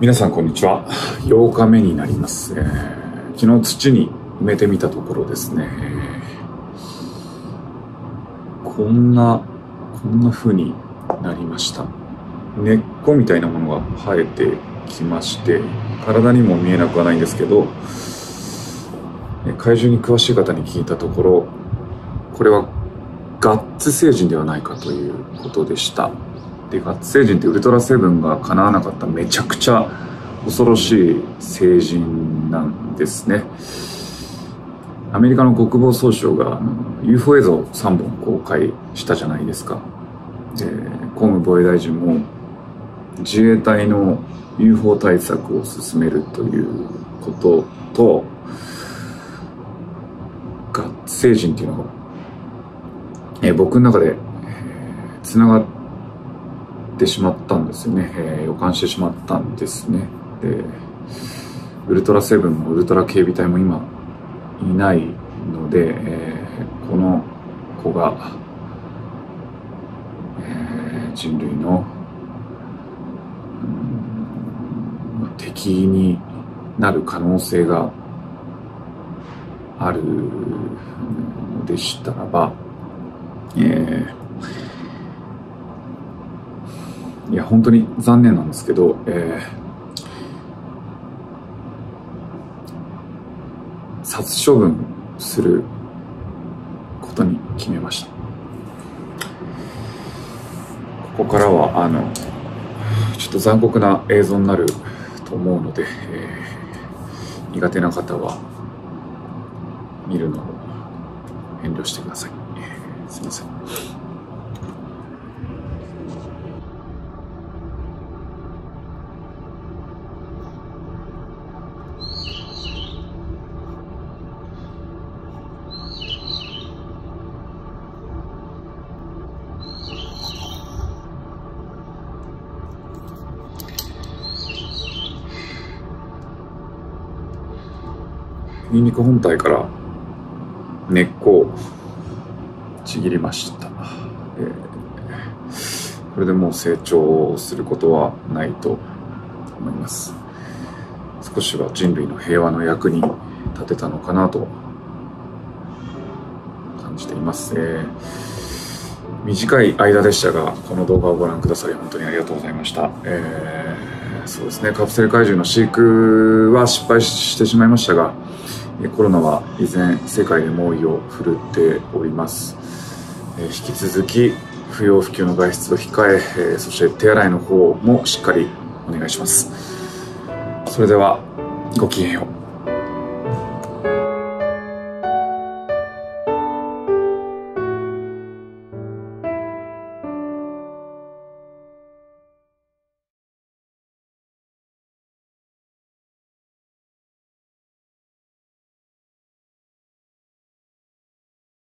皆さんこんにちは。8日目になります。昨日土に埋めてみたところですね、こんな風になりました。根っこみたいなものが生えてきまして、体にも見えなくはないんですけど、怪獣に詳しい方に聞いたところ、これはガッツ星人ではないかということでした。で、ガッツ星人ってウルトラセブンが叶わなかっためちゃくちゃ恐ろしい星人なんですね。アメリカの国防総省がUFO 映像3本公開したじゃないですか。河務防衛大臣も自衛隊の UFO 対策を進めるということと、ガッツ星人っていうのが、僕の中でつながってしまったんですよね。予感してしまったんですね。で、ウルトラセブンもウルトラ警備隊も今いないので、この子が、人類の、敵になる可能性があるのでしたらば、いや本当に残念なんですけど、殺処分することに決めました。ここからはちょっと残酷な映像になると思うので、苦手な方は見るのを遠慮してください。すいません。ニンニク本体から根っこをちぎりました。これでもう成長することはないと思います。少しは人類の平和の役に立てたのかなと感じています。短い間でしたが、この動画をご覧くださり本当にありがとうございました。そうですね、カプセル怪獣の飼育は失敗してしまいましたが、コロナは依然世界で猛威を振るっております。引き続き不要不急の外出を控え、そして手洗いの方もしっかりお願いします。それではごきげんよう。